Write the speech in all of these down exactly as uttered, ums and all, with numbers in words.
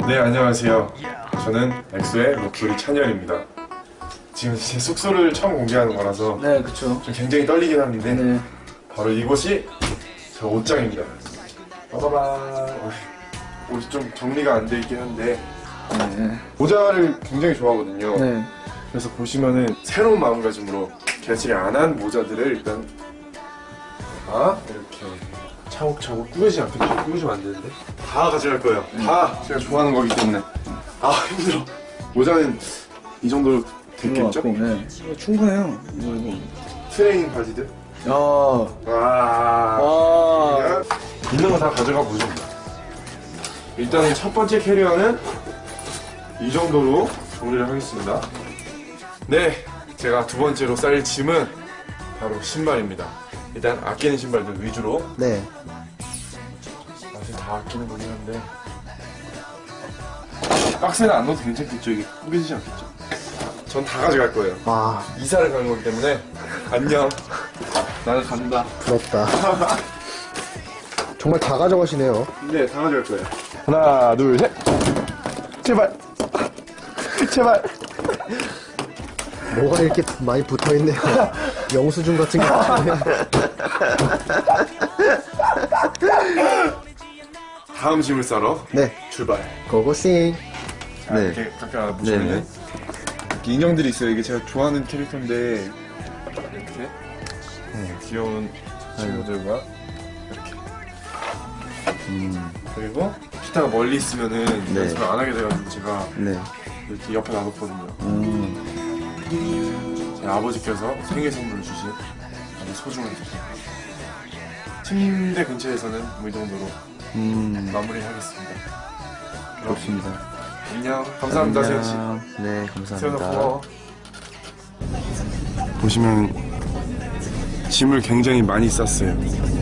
네, 안녕하세요. 저는 엑소의 목소리 찬열입니다. 지금 제 숙소를 처음 공개하는 거라서 네, 그쵸. 좀 굉장히 떨리긴 하는데 네. 바로 이곳이 저 옷장입니다. 빠바밤. 옷이 좀 정리가 안 돼 있긴 한데 네. 모자를 굉장히 좋아하거든요. 네. 그래서 보시면은 새로운 마음가짐으로 개칠이 안 한 모자들을 일단 다 이렇게 차곡차곡 꾸미지 않겠죠? 꾸미시면 안 되는데 다 가져갈 거예요. 다 제가 좋아하는 거기 때문에. 아, 힘들어. 모자는 이 정도 됐겠죠? 네. 충분해요. 이거. 트레이닝 바지들. 야. 와. 아. 있는 거 다 가져가 보죠. 일단은 첫 번째 캐리어는 이 정도로 정리를 하겠습니다. 네, 제가 두 번째로 쌀 짐은 바로 신발입니다. 일단 아끼는 신발들 위주로. 네. 사실 다 아끼는 거긴 한데 박스는 안 넣어도 괜찮겠죠? 이게 꾸겨지지 않겠죠? 전 다 가져갈 거예요. 와. 이사를 가는 거기 때문에. 안녕. 나는 간다. 부럽다. 정말 다 가져가시네요. 네, 다 가져갈 거예요. 하나, 둘, 셋. 제발. 제발. 뭐가 이렇게 많이 붙어있네요. 영수증 같은 게 같은데. 다음 짐을 싸러 네. 출발. 고고싱. 자, 네. 이렇게 각각 하나 보시면 네네. 이렇게 인형들이 있어요. 이게 제가 좋아하는 캐릭터인데 이렇게 귀여운 친구들과 이렇게. 음. 그리고 피타가 멀리 있으면은 네. 연습을 안 하게 돼가지고 제가 네. 이렇게 옆에 놔뒀거든요. 음. 제 아버지께서 생일 선물을 주신 아주 소중한 기념. 침대 근처에서는 뭐 이 정도로 음. 마무리하겠습니다. 좋습니다. 안녕. 감사합니다, 세현 씨. 네, 세현아 감사합니다. 고마워. 보시면 짐을 굉장히 많이 쌌어요.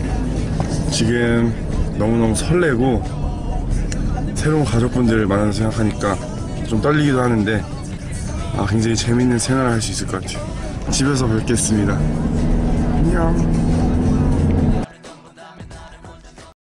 지금 너무너무 설레고 새로운 가족분들을 만나서 생각하니까 좀 떨리기도 하는데 아, 굉장히 재밌는 생활을 할 수 있을 것 같아요. 집에서 뵙겠습니다. 안녕.